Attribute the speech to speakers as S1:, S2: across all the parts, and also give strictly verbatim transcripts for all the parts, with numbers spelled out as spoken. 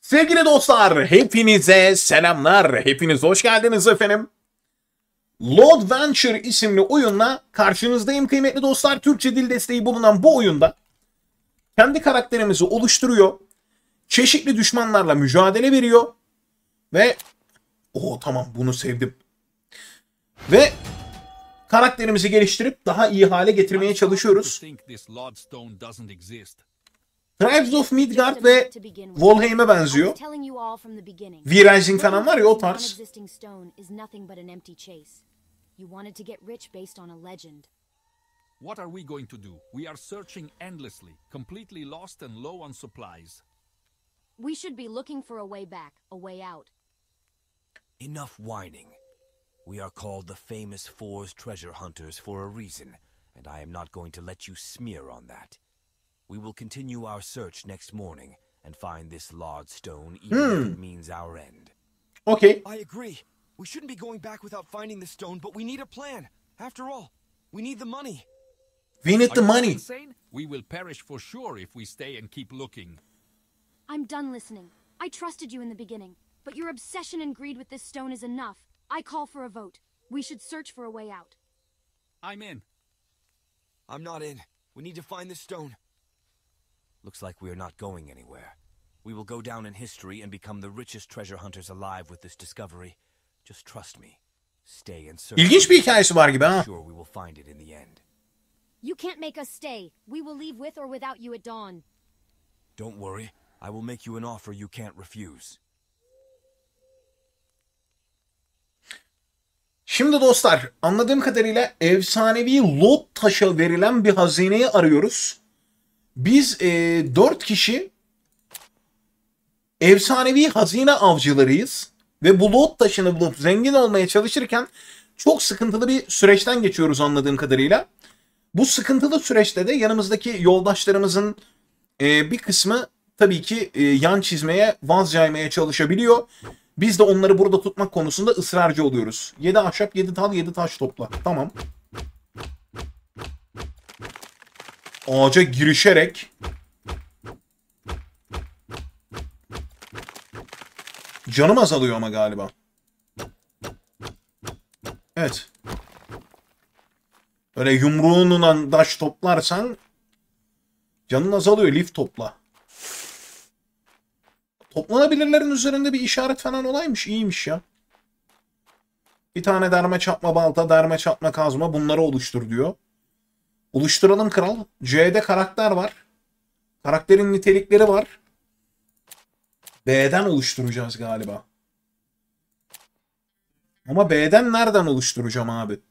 S1: Sevgili dostlar, hepinize selamlar. Hepiniz hoş geldiniz efendim. Load Venture isimli oyunla karşınızdayım kıymetli dostlar. Türkçe dil desteği bulunan bu oyunda kendi karakterimizi oluşturuyor. Çeşitli düşmanlarla mücadele veriyor. Ve o tamam bunu sevdim. Ve karakterimizi geliştirip daha iyi hale getirmeye çalışıyoruz. Tribes of Midgard ve Valheim'e benziyor. V-Rising falan var ya o tarz.
S2: What are we going to do? We are searching endlessly, completely lost and low on supplies.
S3: We should be looking for a way back, a way out.
S4: Enough whining. We are called the famous Fours treasure hunters for a reason, and I am not going to let you smear on that. We will continue our search next morning and find this Lord Stone, even
S1: hmm.
S4: if it means our end.
S1: Okay.
S5: I agree. We shouldn't be going back without finding the stone, but we need a plan. After all, we need the money.
S1: We need the money.
S2: Insane? We will perish for sure if we stay and keep looking.
S3: I'm done listening. I trusted you in the beginning, but your obsession and greed with this stone is enough. I call for a vote. We should search for a way out.
S2: I'm in.
S5: I'm not in. We need to find the stone.
S4: Looks like we are not going anywhere. We will go down in history and become the richest treasure hunters alive with this discovery. Just trust me. Stay and search.
S1: İlginç bir hikayesi var gibi ha.
S4: Sure we will find it in the end.
S3: You can't make us stay. We will leave with or without you at dawn.
S4: Don't worry. I will make you an offer you can't refuse.
S1: Şimdi dostlar, anladığım kadarıyla efsanevi Loot taşa verilen bir hazineyi arıyoruz. Biz e, dört kişi efsanevi hazine avcılarıyız. Ve bu Loot taşını bulup zengin olmaya çalışırken çok sıkıntılı bir süreçten geçiyoruz anladığım kadarıyla. Bu sıkıntılı süreçte de yanımızdaki yoldaşlarımızın e, bir kısmı tabii ki e, yan çizmeye, vaz caymaya çalışabiliyor. Biz de onları burada tutmak konusunda ısrarcı oluyoruz. yedi ahşap, yedi tal, yedi taş topla. Tamam. Ağaca girişerek canım azalıyor ama galiba. Evet. Öyle yumruğunla taş toplarsan canın azalıyor. Lif topla. Toplanabilirlerin üzerinde bir işaret falan olaymış. İyiymiş ya. Bir tane derme çatma balta, derme çatma kazma bunları oluştur diyor. Oluşturalım kral. C'de karakter var. Karakterin nitelikleri var. B'den oluşturacağız galiba. Ama B'den nereden oluşturacağım abi?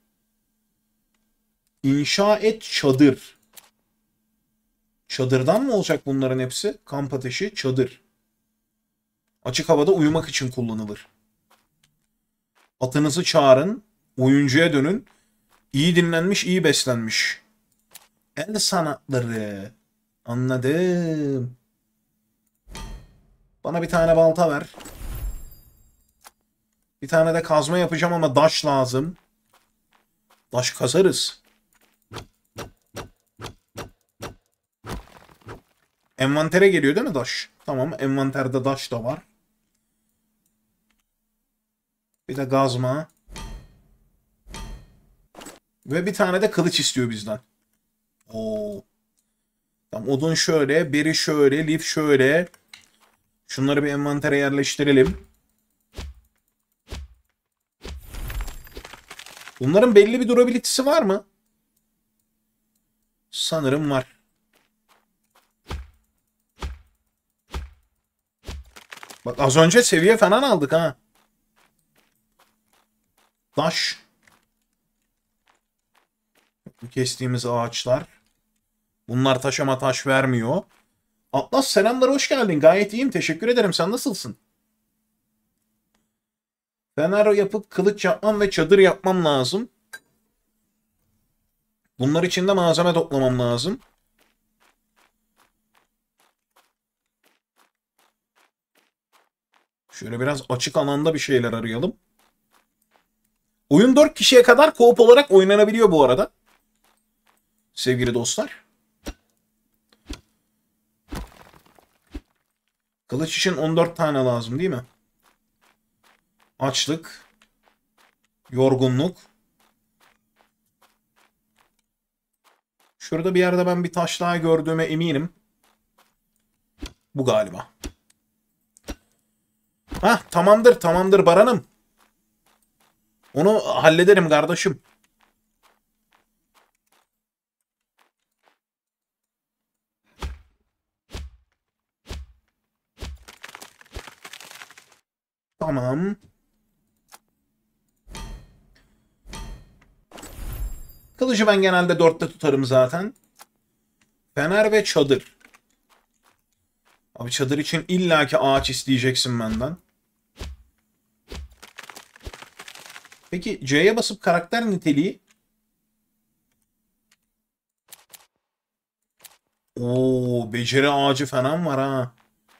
S1: İnşa et çadır. Çadırdan mı olacak bunların hepsi? Kamp ateşi, çadır. Açık havada uyumak için kullanılır. Atınızı çağırın. Oyuncuya dönün. İyi dinlenmiş, iyi beslenmiş. El sanatları. Anladım. Bana bir tane balta ver. Bir tane de kazma yapacağım ama daş lazım. Daş kazarız. Envantere geliyor değil mi daş? Tamam, envanterde daş da var. Bir de gazma. Ve bir tane de kılıç istiyor bizden. Oo. Tamam, odun şöyle, beri şöyle, lif şöyle. Şunları bir envantere yerleştirelim. Bunların belli bir durability'si var mı? Sanırım var. Bak az önce seviye falan aldık ha. Taş. Kestiğimiz ağaçlar. Bunlar taş ama taş vermiyor. Atlas selamlar, hoş geldin. Gayet iyiyim, teşekkür ederim. Sen nasılsın? Fener yapıp kılıç yapmam ve çadır yapmam lazım. Bunlar için de malzeme toplamam lazım. Şöyle biraz açık alanda bir şeyler arayalım. Oyun dört kişiye kadar co-op olarak oynanabiliyor bu arada. Sevgili dostlar. Kılıç için on dört tane lazım değil mi? Açlık. Yorgunluk. Şurada bir yerde ben bir taş daha gördüğüme eminim. Bu galiba. Hah, tamamdır tamamdır Baran'ım. Onu hallederim kardeşim. Tamam. Kılıcı ben genelde dörtte tutarım zaten. Fener ve çadır. Abi çadır için illaki ağaç isteyeceksin benden. Peki C'ye basıp karakter niteliği. Oo, beceri ağacı falan var ha.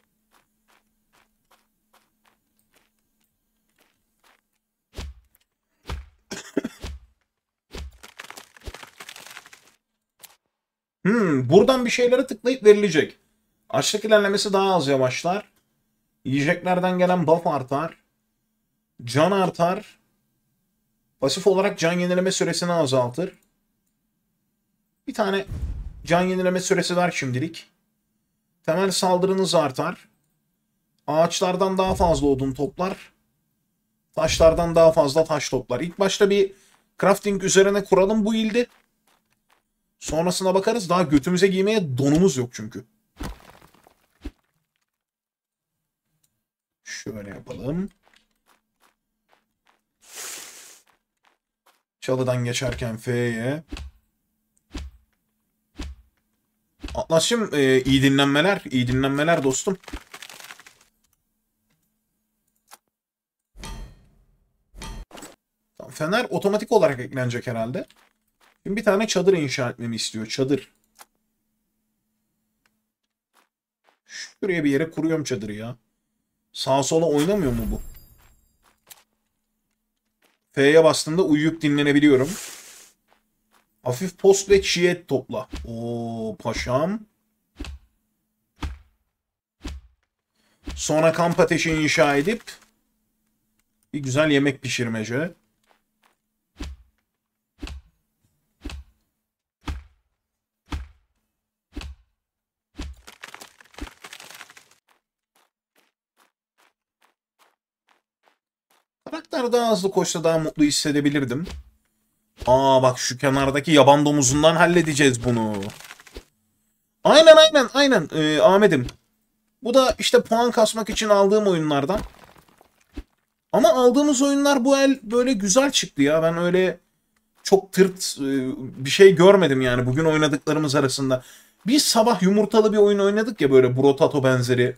S1: Hmm, buradan bir şeylere tıklayıp verilecek. Açlık ilerlemesi daha az yavaşlar. Yiyeceklerden gelen buff artar. Can artar. Pasif olarak can yenileme süresini azaltır. Bir tane can yenileme süresi var şimdilik. Temel saldırınız artar. Ağaçlardan daha fazla odun toplar. Taşlardan daha fazla taş toplar. İlk başta bir crafting üzerine kuralım bu ildi. Sonrasına bakarız. Daha götümüze giymeye donumuz yok çünkü. Şöyle yapalım. Çalıdan geçerken F'ye. Atlas'cığım e, iyi dinlenmeler. İyi dinlenmeler dostum. Tamam, Fener otomatik olarak eklenecek herhalde. Şimdi bir tane çadır inşa etmemi istiyor. Çadır. Şuraya bir yere kuruyorum çadırı ya. Sağa sola oynamıyor mu bu? F'ye bastığımda uyuyup dinlenebiliyorum. Hafif post ve çiğ et topla. Oo paşam. Sonra kamp ateşi inşa edip bir güzel yemek pişirmece. Karakter daha hızlı koşsa daha mutlu hissedebilirdim. Aa bak şu kenardaki yaban domuzundan halledeceğiz bunu. Aynen aynen aynen ee, Ahmet'im. Bu da işte puan kasmak için aldığım oyunlardan. Ama aldığımız oyunlar bu el böyle güzel çıktı ya. Ben öyle çok tırt e, bir şey görmedim yani bugün oynadıklarımız arasında. Biz sabah yumurtalı bir oyun oynadık ya böyle Brotato benzeri.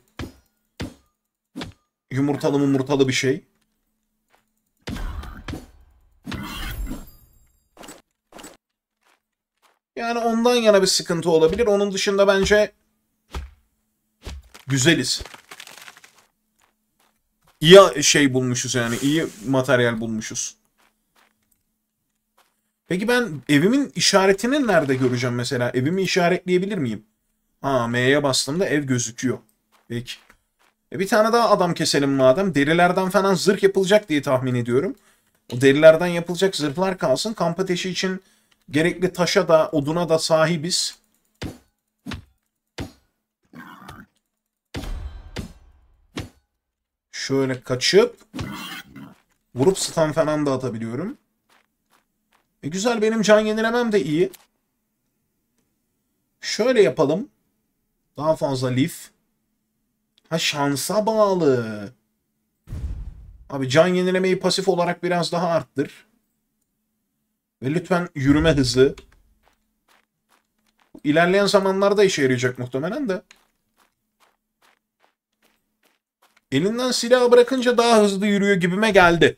S1: Yumurtalı mumurtalı bir şey. Yani ondan yana bir sıkıntı olabilir. Onun dışında bence güzeliz. İyi şey bulmuşuz yani. İyi materyal bulmuşuz. Peki ben evimin işaretini nerede göreceğim mesela? Evimi işaretleyebilir miyim? Ha, M'ye bastığımda ev gözüküyor. Peki. E bir tane daha adam keselim madem. Derilerden falan zırh yapılacak diye tahmin ediyorum. O derilerden yapılacak zırhlar kalsın. Kamp ateşi için gerekli taşa da oduna da sahibiz. Şöyle kaçıp vurup stun falan da atabiliyorum. E güzel, benim can yenilemem de iyi. Şöyle yapalım. Daha fazla lif. Ha, şansa bağlı. Abi can yenilemeyi pasif olarak biraz daha arttır. Ve lütfen yürüme hızı. İlerleyen zamanlarda işe yarayacak muhtemelen de. Elinden silahı bırakınca daha hızlı yürüyor gibime geldi.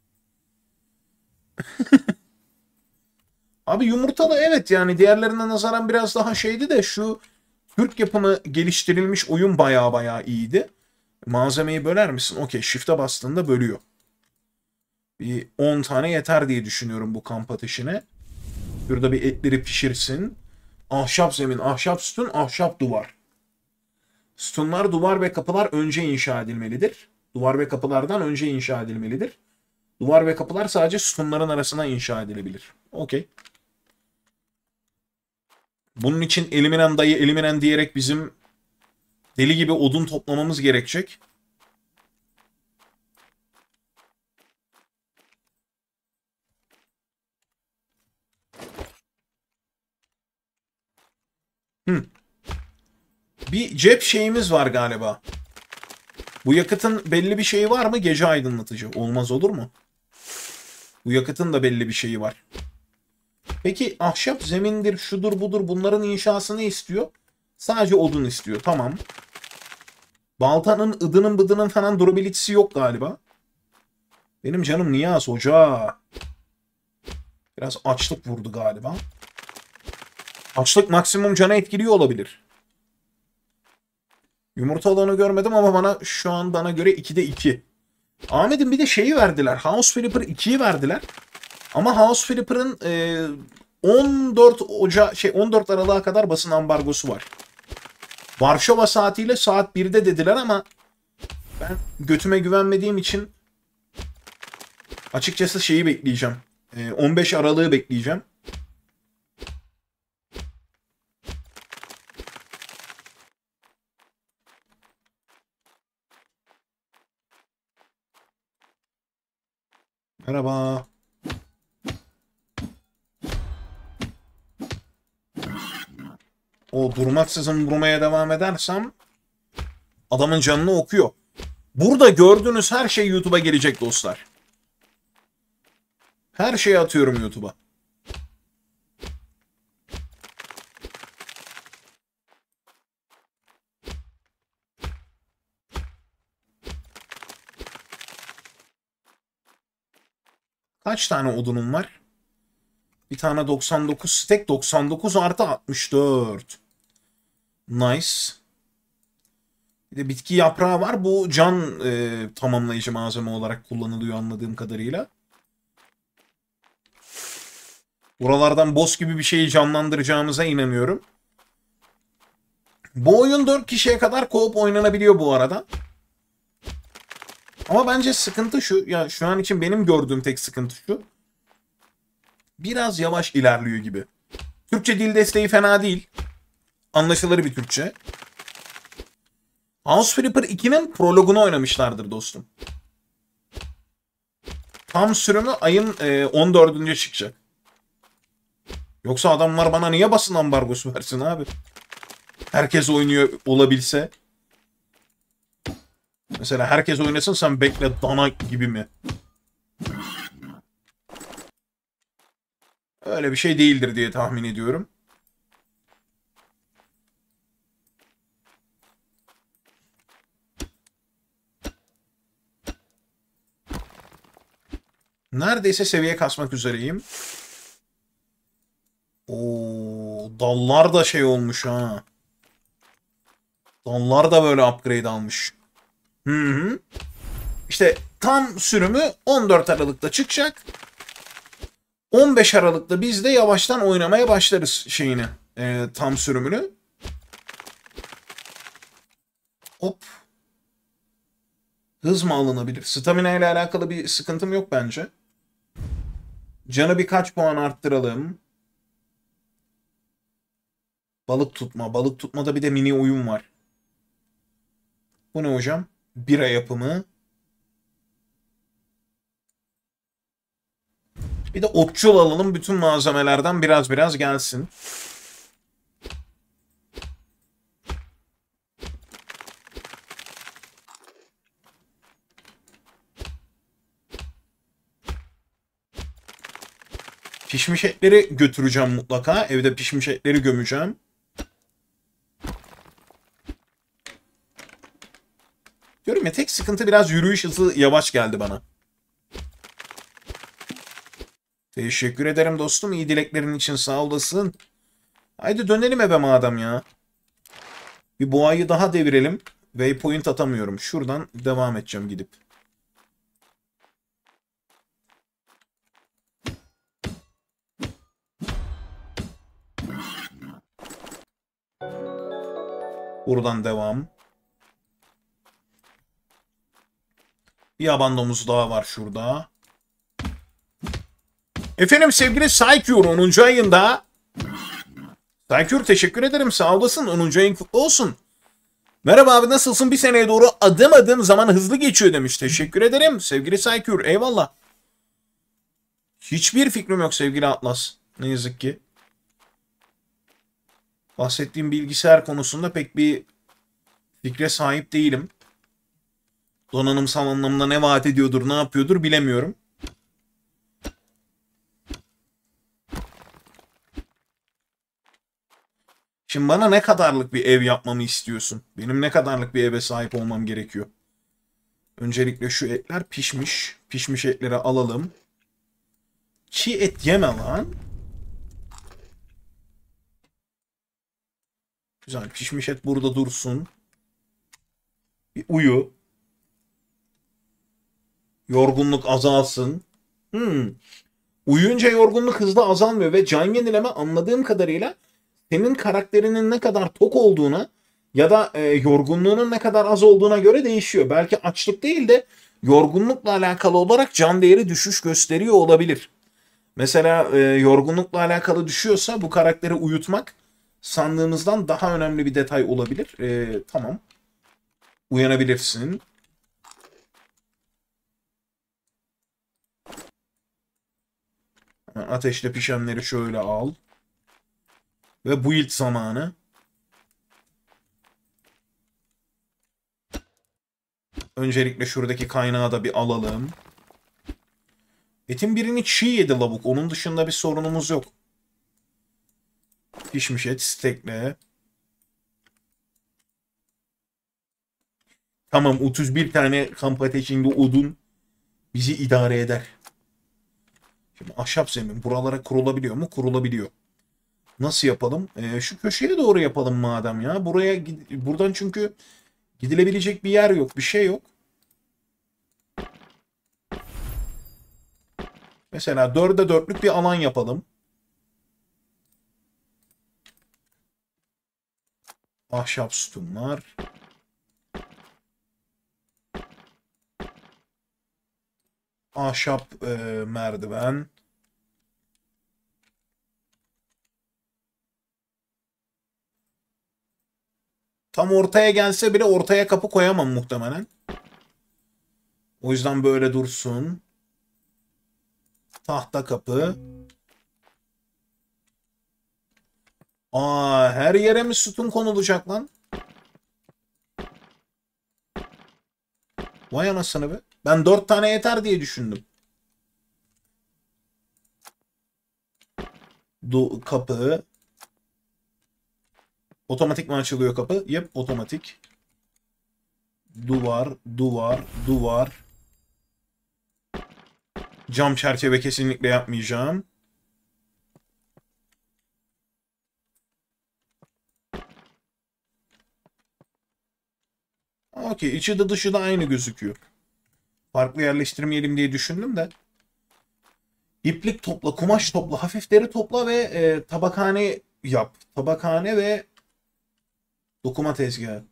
S1: Abi yumurtalı evet, yani diğerlerine nazaran biraz daha şeydi de şu Türk yapımı geliştirilmiş oyun baya baya iyiydi. Malzemeyi böler misin? Okey, shift'e bastığında bölüyor. Bir on tane yeter diye düşünüyorum bu kamp ateşine. Burada bir etleri pişirsin. Ahşap zemin, ahşap sütun, ahşap duvar. Sütunlar, duvar ve kapılar önce inşa edilmelidir. Duvar ve kapılardan önce inşa edilmelidir. Duvar ve kapılar sadece sütunların arasına inşa edilebilir. Okey. Bunun için eliminen dayı eliminen diyerek bizim deli gibi odun toplamamız gerekecek. Hmm. Bir cep şeyimiz var galiba. Bu yakıtın belli bir şeyi var mı? Gece aydınlatıcı. Olmaz olur mu? Bu yakıtın da belli bir şeyi var. Peki ahşap zemindir, şudur budur bunların inşasını istiyor. Sadece odun istiyor. Tamam. Baltanın, ıdının bıdının falan durabilitesi yok galiba. Benim canım niye az hoca? Biraz açlık vurdu galiba. Açlık maksimum canı etkiliyor olabilir. Yumurta olanı görmedim ama bana şu an bana göre ikide iki. Ahmet'in bir de şeyi verdiler. House Flipper ikiyi verdiler. Ama House Flipper'ın e, on dört Oca şey on dört Aralık'a kadar basın ambargosu var. Varşova saatiyle saat birde dediler ama ben götüme güvenmediğim için açıkçası şeyi bekleyeceğim. E, on beş Aralık'ı bekleyeceğim. Merhaba. O durmaksızın vurmaya devam edersem adamın canını okuyor. Burada gördüğünüz her şey YouTube'a gelecek dostlar. Her şeyi atıyorum YouTube'a. Kaç tane odunum var? Bir tane doksan dokuz stack, doksan dokuz artı altmış dört. Nice. Bir de bitki yaprağı var. Bu can e, tamamlayıcı malzeme olarak kullanılıyor anladığım kadarıyla. Buralardan boss gibi bir şeyi canlandıracağımıza inanıyorum. Bu oyun dört kişiye kadar co-op oynanabiliyor bu arada. Ama bence sıkıntı şu. Ya şu an için benim gördüğüm tek sıkıntı şu. Biraz yavaş ilerliyor gibi. Türkçe dil desteği fena değil. Anlaşılır bir Türkçe. House Flipper iki'nin prologunu oynamışlardır dostum. Tam sürümü ayın e, on dördünde çıkacak. Yoksa adamlar bana niye basın ambargosu versin abi? Herkes oynuyor olabilse. Mesela herkes oynasın sen bekle dana gibi mi? Öyle bir şey değildir diye tahmin ediyorum. Neredeyse seviye kasmak üzereyim. Oo, dallar da şey olmuş ha. Dallar da böyle upgrade almış. Hı hı. İşte tam sürümü on dört Aralık'ta çıkacak. on beş Aralık'ta biz de yavaştan oynamaya başlarız şeyini. E, tam sürümünü. Hop. Hız mı alınabilir? Stamina ile alakalı bir sıkıntım yok bence. Canı birkaç puan arttıralım. Balık tutma. Balık tutmada bir de mini oyun var. Bu ne hocam? Bira yapımı. Bir de okçul alalım. Bütün malzemelerden biraz biraz gelsin. Pişmiş etleri götüreceğim mutlaka. Evde pişmiş etleri gömeceğim. Diyorum ya tek sıkıntı biraz yürüyüş hızı yavaş geldi bana. Teşekkür ederim dostum. İyi dileklerin için sağ olasın. Haydi dönelim eve madem ya. Bir boğayı daha devirelim. Waypoint atamıyorum. Şuradan devam edeceğim gidip. Buradan devam. Bir yaban domuzu daha var şurada. Efendim sevgili Saykür onuncu ayında. Saykür teşekkür ederim, sağ olasın, onuncu ayın kutlu olsun. Merhaba abi, nasılsın? Bir seneye doğru adım adım zaman hızlı geçiyor demiş. Teşekkür ederim sevgili Saykür, eyvallah. Hiçbir fikrim yok sevgili Atlas. Ne yazık ki. Bahsettiğim bilgisayar konusunda pek bir fikre sahip değilim. Donanımsal anlamda ne vaat ediyordur, ne yapıyordur bilemiyorum. Şimdi bana ne kadarlık bir ev yapmamı istiyorsun? Benim ne kadarlık bir eve sahip olmam gerekiyor? Öncelikle şu etler pişmiş. Pişmiş etleri alalım. Çiğ et yeme lan. Güzel, pişmiş et burada dursun. Bir uyu. Yorgunluk azalsın. Hmm. Uyuyunca yorgunluk hızlı azalmıyor ve can yenileme anladığım kadarıyla senin karakterinin ne kadar tok olduğuna ya da e, yorgunluğunun ne kadar az olduğuna göre değişiyor. Belki açlık değil de yorgunlukla alakalı olarak can değeri düşüş gösteriyor olabilir. Mesela e, yorgunlukla alakalı düşüyorsa bu karakteri uyutmak sandığımızdan daha önemli bir detay olabilir. E, tamam. Uyanabilirsin. Ateşte pişenleri şöyle al. Ve build zamanı. Öncelikle şuradaki kaynağı da bir alalım. Etin birini çiğ yedi lavuk. Onun dışında bir sorunumuz yok. Pişmiş et steakle. Tamam, otuz bir tane kamp ateşinde odun bizi idare eder. Şimdi ahşap zemin buralara kurulabiliyor mu? Kurulabiliyor. Nasıl yapalım? Ee, şu köşeye doğru yapalım madem ya. Buraya buradan çünkü gidilebilecek bir yer yok, bir şey yok. Mesela dörde dörtlük bir alan yapalım. Ahşap sütunlar. Ahşap e, merdiven. Tam ortaya gelse bile ortaya kapı koyamam muhtemelen. O yüzden böyle dursun. Tahta kapı. Aa, her yere mi sütun konulacak lan? Vay anasını be. Ben dört tane yeter diye düşündüm. Du kapı. Otomatik mi açılıyor kapı? Yep, otomatik. Duvar, duvar, duvar. Cam çerçeve kesinlikle yapmayacağım. Okey, içi de dışı da aynı gözüküyor. Farklı yerleştirmeyelim diye düşündüm de. İplik topla, kumaş topla, hafif deri topla ve e, tabakhane yap. Tabakhane ve dokuma tezgahı.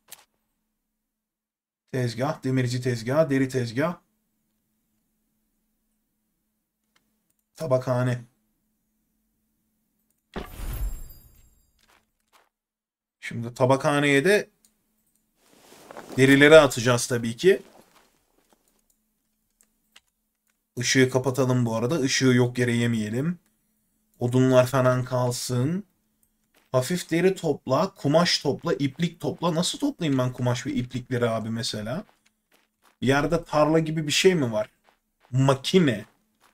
S1: Tezgah, demirci tezgah, deri tezgah. Tabakhane. Şimdi tabakhaneye de derileri atacağız tabii ki. Işığı kapatalım bu arada. Işığı yok yere yemeyelim. Odunlar falan kalsın. Hafif deri topla, kumaş topla, iplik topla. Nasıl toplayayım ben kumaş ve iplikleri abi mesela? Yerde tarla gibi bir şey mi var? Makine.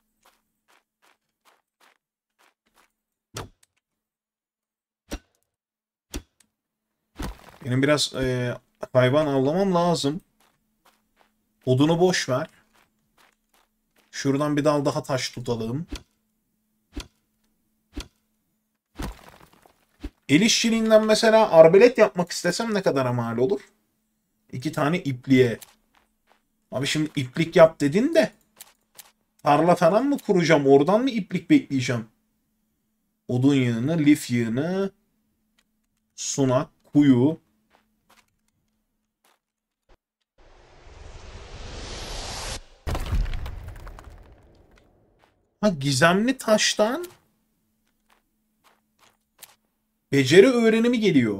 S1: Benim biraz e, hayvan avlamam lazım. Odunu boş ver. Şuradan bir dal daha taş tutalım. El işçiliğinden mesela arbelet yapmak istesem ne kadar mal olur? İki tane ipliğe. Abi şimdi iplik yap dedin de tarla falan mı kuracağım? Oradan mı iplik bekleyeceğim? Odun yığını, lif yığını, sunak, kuyu. Ha, gizemli taştan beceri öğrenimi geliyor.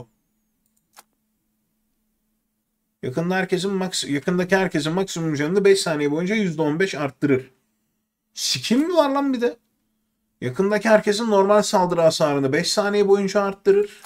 S1: Yakında herkesin maks yakındaki herkesin maksimum canını beş saniye boyunca yüzde on beş arttırır. Skin mi var lan bir de? Yakındaki herkesin normal saldırı hasarını beş saniye boyunca arttırır.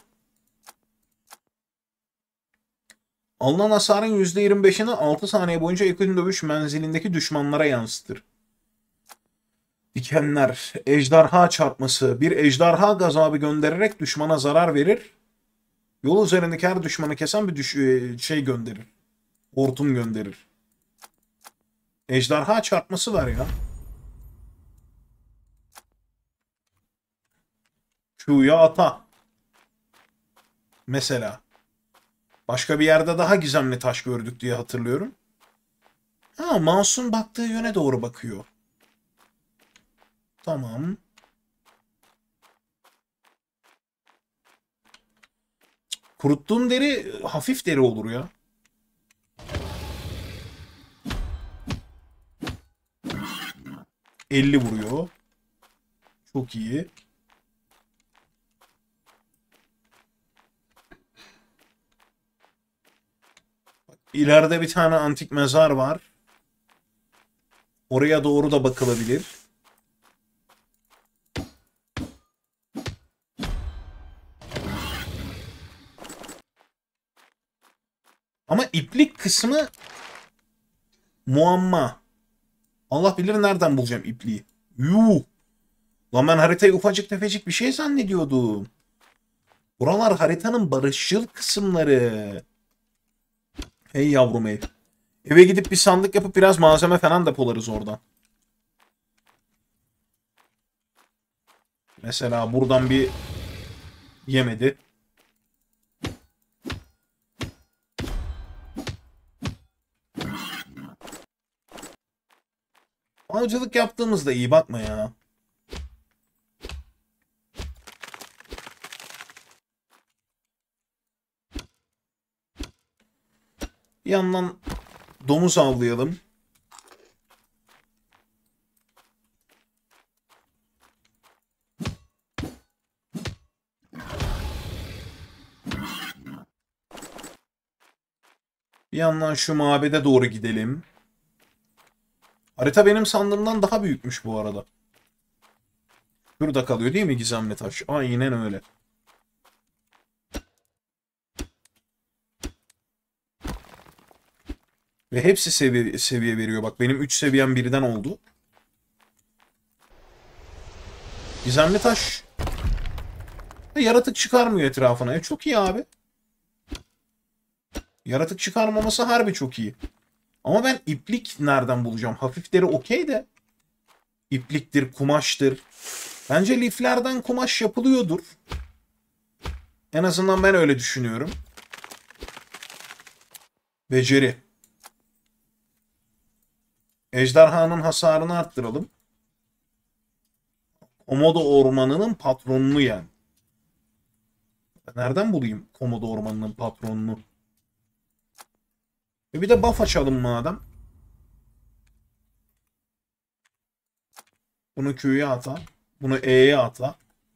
S1: Alınan hasarın yüzde yirmi beşini altı saniye boyunca yakın dövüş menzilindeki düşmanlara yansıtır. Dikenler, ejderha çarpması. Bir ejderha gazabı göndererek düşmana zarar verir. Yol üzerindeki her düşmanı kesen bir düş şey gönderir. Hortum gönderir. Ejderha çarpması var ya. Q'ya ata. Mesela. Başka bir yerde daha gizemli taş gördük diye hatırlıyorum. Ha, mouse'un baktığı yöne doğru bakıyor. Tamam. Kuruttuğum deri hafif deri olur ya. elli vuruyor. Çok iyi. İleride bir tane antik mezar var. Oraya doğru da bakılabilir. Ama iplik kısmı muamma. Allah bilir nereden bulacağım ipliği. Yuh. Lan ben haritayı ufacık tefecik bir şey zannediyordum. Buralar haritanın barışçıl kısımları. Hey yavrum ev. Eve gidip bir sandık yapıp biraz malzeme falan depolarız oradan. Mesela buradan bir yemedi. Avcılık yaptığımızda iyi bakma ya. Bir yandan domuz avlayalım. Bir yandan şu mabede doğru gidelim. Harita benim sandığımdan daha büyükmüş bu arada. Şurada kalıyor değil mi gizemli taş? Aynen öyle. Ve hepsi seviye, seviye veriyor. Bak benim üç seviyem birden oldu. Gizemli taş. Yaratık çıkarmıyor etrafına. E çok iyi abi. Yaratık çıkarmaması harbi çok iyi. Ama ben iplik nereden bulacağım? Hafifleri okey de. İpliktir, kumaştır. Bence liflerden kumaş yapılıyordur. En azından ben öyle düşünüyorum. Beceri. Ejderhanın hasarını arttıralım. Komodo ormanının patronunu yani. Nereden bulayım Komodo ormanının patronunu? Ve bir de buff açalım madem. Bunu Q'ya ata. Bunu E'ye ata.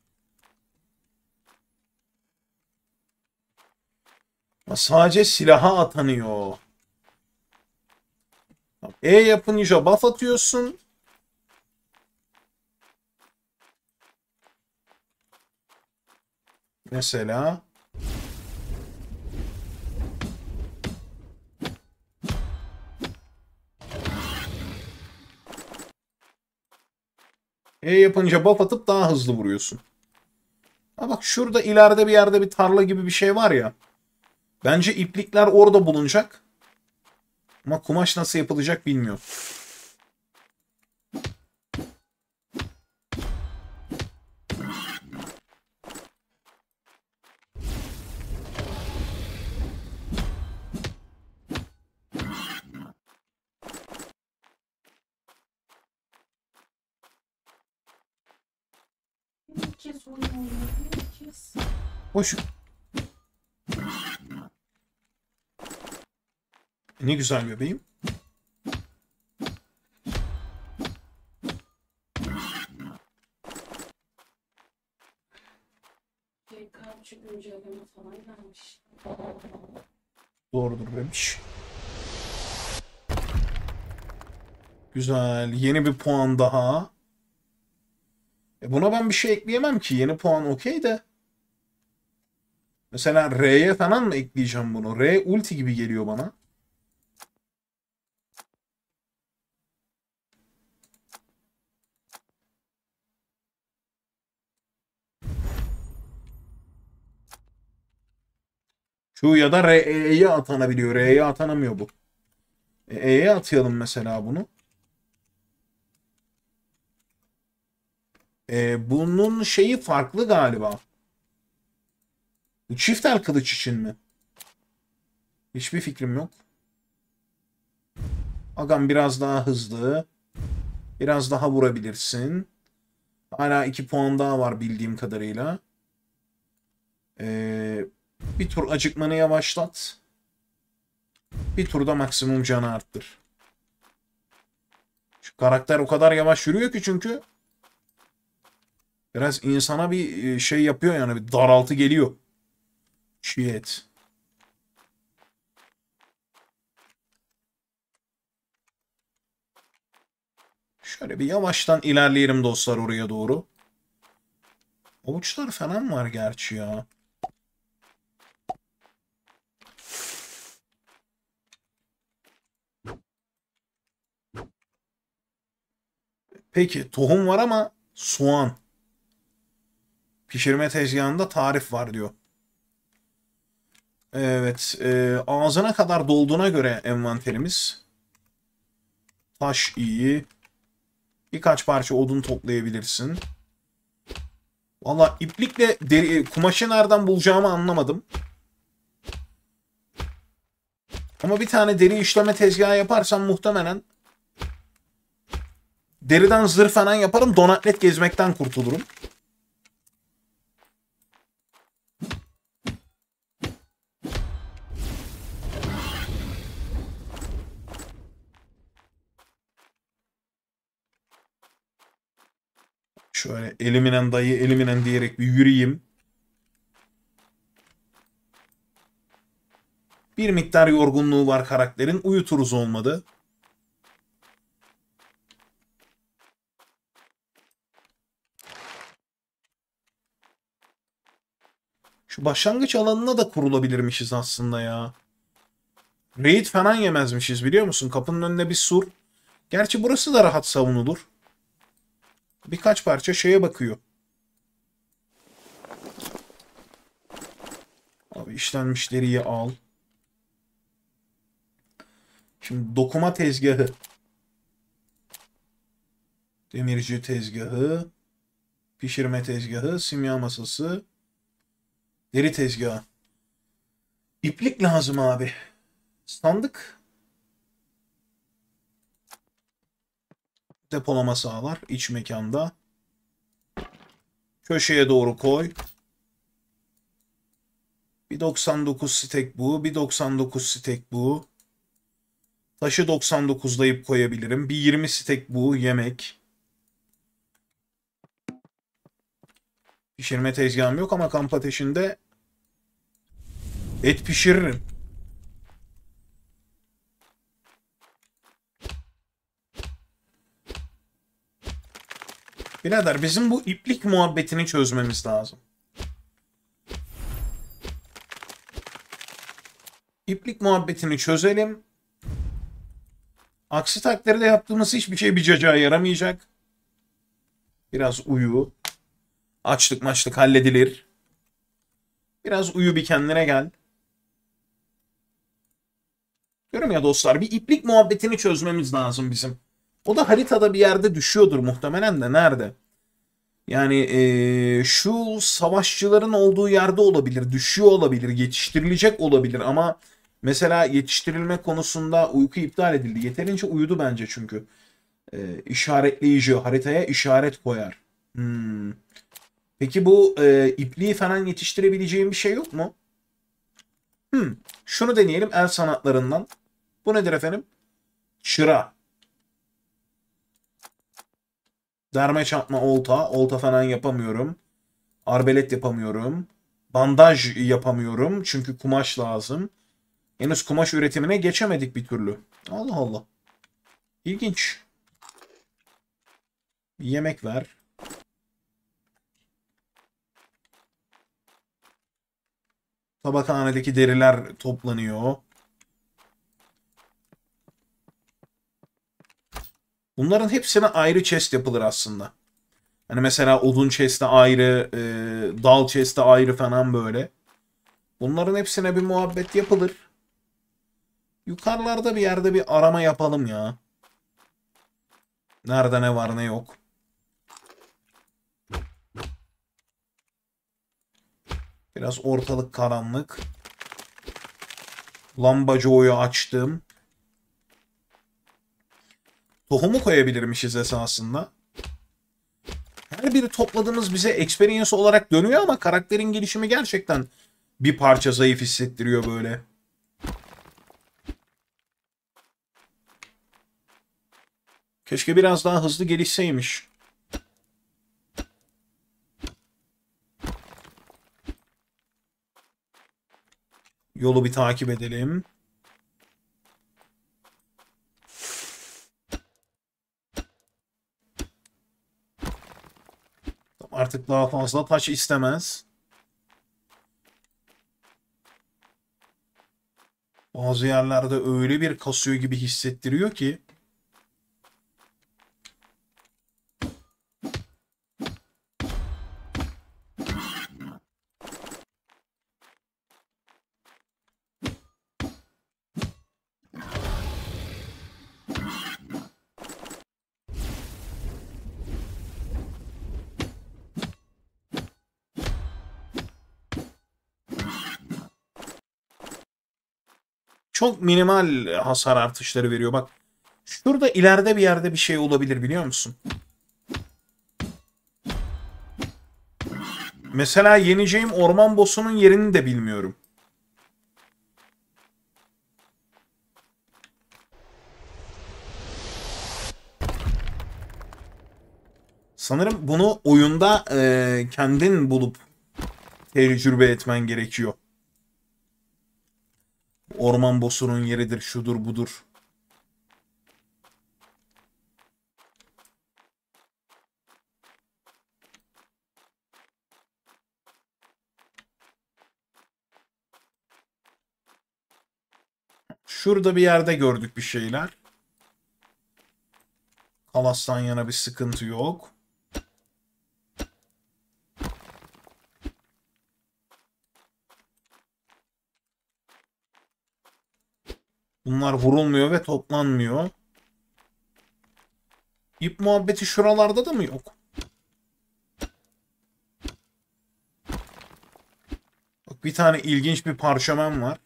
S1: Sadece silaha atanıyor. E yapınca buff atıyorsun. Mesela. E yapınca buff atıp daha hızlı vuruyorsun. Ha bak şurada ileride bir yerde bir tarla gibi bir şey var ya. Bence iplikler orada bulunacak. Ama kumaş nasıl yapılacak bilmiyorum. Hoş. Ne güzel bebeğim. Doğrudur demiş. Güzel. Yeni bir puan daha. E buna ben bir şey ekleyemem ki. Yeni puan okey de. Mesela R'ye falan mı ekleyeceğim bunu? R ulti gibi geliyor bana. Q ya da R'ye atanabiliyor. R'ye atanamıyor bu. E, E'ye atayalım mesela bunu. E, bunun şeyi farklı galiba. Bu çift el kılıç için mi? Hiçbir fikrim yok. Agam biraz daha hızlı. Biraz daha vurabilirsin. Hala iki puan daha var bildiğim kadarıyla. Ee, bir tur acıkmanı yavaşlat. Bir turda maksimum canı arttır. Şu karakter o kadar yavaş yürüyor ki çünkü. Biraz insana bir şey yapıyor yani. Bir daraltı geliyor. Shit. Şöyle bir yavaştan ilerleyelim dostlar oraya doğru. Avuçlar falan var gerçi ya. Peki tohum var ama soğan. Pişirme tezgahında tarif var diyor. Evet. E, ağzına kadar dolduğuna göre envanterimiz. Taş iyi. Birkaç parça odun toplayabilirsin. Valla iplikle deri, kumaşı nereden bulacağımı anlamadım. Ama bir tane deri işleme tezgahı yaparsam muhtemelen deriden zırh falan yaparım. Donatlet gezmekten kurtulurum. Şöyle eliminen dayı eliminen diyerek bir yürüyeyim. Bir miktar yorgunluğu var karakterin. Uyuturuz olmadı. Şu başlangıç alanına da kurulabilirmişiz aslında ya. Raid falan yemezmişiz biliyor musun? Kapının önüne bir sur. Gerçi burası da rahat savunulur. Birkaç parça şeye bakıyor. Abi işlenmiş deriyi al. Şimdi dokuma tezgahı. Demirci tezgahı. Pişirme tezgahı. Simya masası. Deri tezgahı. İplik lazım abi. Sandık. Depolama sağlar. İç mekanda. Köşeye doğru koy. Bir doksan dokuz stek bu. Bir doksan dokuz stek bu. Taşı doksan dokuzlayıp koyabilirim. Bir yirmi stek bu. Yemek. Pişirme tezgahım yok ama kamp ateşinde et pişiririm. Birader bizim bu iplik muhabbetini çözmemiz lazım. İplik muhabbetini çözelim. Aksi takdirde yaptığımız hiçbir şey bir cacağa yaramayacak. Biraz uyu. Açlık maçlık halledilir. Biraz uyu bir kendine gel. Diyorum ya dostlar bir iplik muhabbetini çözmemiz lazım bizim. O da haritada bir yerde düşüyordur muhtemelen de nerede? Yani ee, şu savaşçıların olduğu yerde olabilir, düşüyor olabilir, yetiştirilecek olabilir ama mesela yetiştirilme konusunda uyku iptal edildi. Yeterince uyudu bence çünkü. E, işaretleyici haritaya işaret koyar. Hmm. Peki bu e, ipliği falan yetiştirebileceğim bir şey yok mu? Hmm. Şunu deneyelim el sanatlarından. Bu nedir efendim? Çıra. Derme çatma olta. Olta falan yapamıyorum. Arbelet yapamıyorum. Bandaj yapamıyorum. Çünkü kumaş lazım. Henüz kumaş üretimine geçemedik bir türlü. Allah Allah. İlginç. Bir yemek ver. Tabakhanedeki deriler toplanıyor. Bunların hepsine ayrı chest yapılır aslında. Hani mesela odun chest'e ayrı, e, dal chest'e ayrı falan böyle. Bunların hepsine bir muhabbet yapılır. Yukarılarda bir yerde bir arama yapalım ya. Nerede ne var ne yok. Biraz ortalık karanlık. Lambacoyu açtım. Tohumu koyabilirmişiz esasında. Her biri topladığımız bize experience olarak dönüyor ama karakterin gelişimi gerçekten bir parça zayıf hissettiriyor böyle. Keşke biraz daha hızlı gelişseymiş. Yolu bir takip edelim. Artık daha fazla taş istemez. Bazı yerlerde öyle bir kasıyor gibi hissettiriyor ki. Çok minimal hasar artışları veriyor. Bak şurada ileride bir yerde bir şey olabilir biliyor musun? Mesela yeneceğim orman boss'unun yerini de bilmiyorum. Sanırım bunu oyunda e, kendin bulup tecrübe etmen gerekiyor. Orman boss'unun yeridir, şudur budur. Şurada bir yerde gördük bir şeyler. Kalas'tan yana bir sıkıntı yok. Bunlar vurulmuyor ve toplanmıyor. İp muhabbeti şuralarda da mı yok? Bak bir tane ilginç bir parşömen var.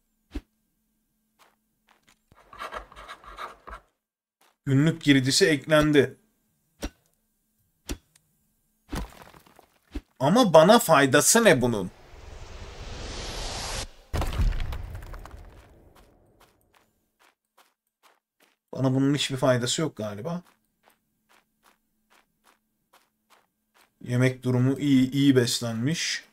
S1: Günlük girdisi eklendi. Ama bana faydası ne bunun? Bana bunun hiçbir faydası yok galiba. Yemek durumu iyi, iyi beslenmiş.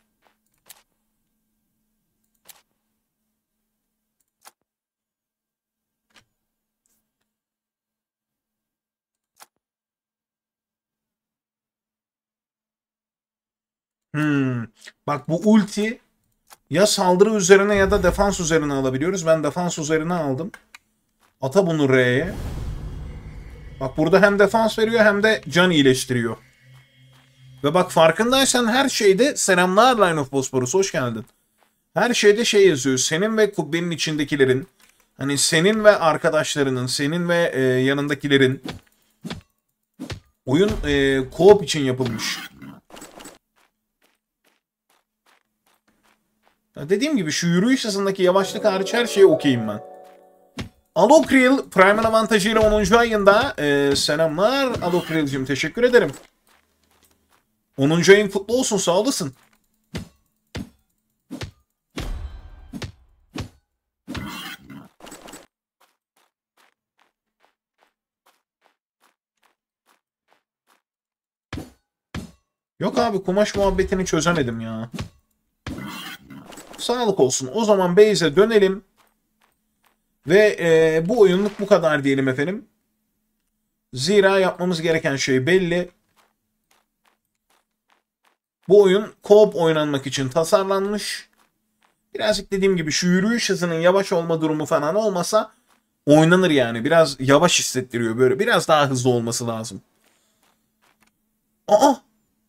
S1: Hmm. Bak bu ulti ya saldırı üzerine ya da defans üzerine alabiliyoruz. Ben defans üzerine aldım. Ata bunu R'ye. Bak burada hem defans veriyor hem de can iyileştiriyor. Ve bak farkındaysan her şeyde selamlar Line of Bosporus, hoş geldin. Her şeyde şey yazıyor. Senin ve kubbenin içindekilerin, hani senin ve arkadaşlarının, senin ve e, yanındakilerin oyun e, co-op için yapılmış. Ya dediğim gibi şu yürüyüş hızındaki yavaşlık hariç her şeye okeyim ben. Alokril Prime'ın avantajıyla onuncu ayında e, selamlar Alokril'cim, teşekkür ederim. onuncu ayın kutlu olsun, sağ olasın. Yok abi, kumaş muhabbetini çözemedim ya. Sağlık olsun. O zaman base'e dönelim. Ve e, bu oyunluk bu kadar diyelim efendim. Zira yapmamız gereken şey belli. Bu oyun co-op oynanmak için tasarlanmış. Birazcık dediğim gibi şu yürüyüş hızının yavaş olma durumu falan olmasa oynanır yani. Biraz yavaş hissettiriyor böyle. Biraz daha hızlı olması lazım. Aa!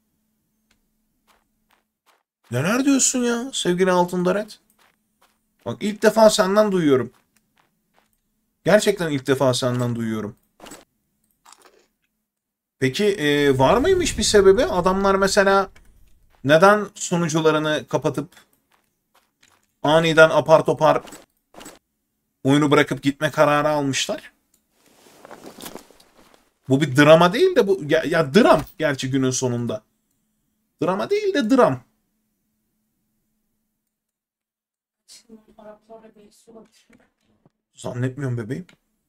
S1: Neler diyorsun ya sevgili Altındaret? Bak ilk defa senden duyuyorum. Gerçekten ilk defa senden duyuyorum. Peki e, var mıymış bir sebebi? Adamlar mesela neden sunucularını kapatıp aniden apar topar oyunu bırakıp gitme kararı almışlar? Bu bir drama değil de bu ya, ya dram gerçi günün sonunda. Drama değil de dram. Zannetmiyorum bebeğim.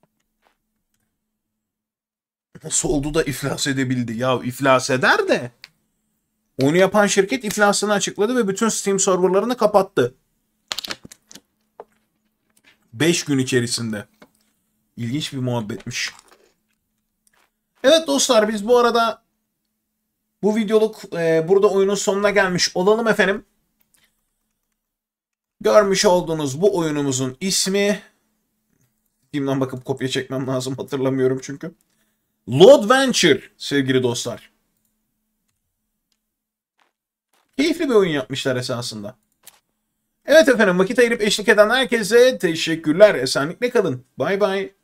S1: Nasıl oldu da iflas edebildi? Ya iflas eder de. Oyunu yapan şirket iflasını açıkladı ve bütün Steam serverlarını kapattı. beş gün içerisinde. İlginç bir muhabbetmiş. Evet dostlar biz bu arada bu videoluk e, burada oyunun sonuna gelmiş olalım efendim. Görmüş olduğunuz bu oyunumuzun ismi, Steam'den bakıp kopya çekmem lazım hatırlamıyorum çünkü. Load Venture sevgili dostlar. Keyifli bir oyun yapmışlar esasında. Evet efendim vakit ayırıp eşlik eden herkese teşekkürler. Esenlikle kalın. Bay bay.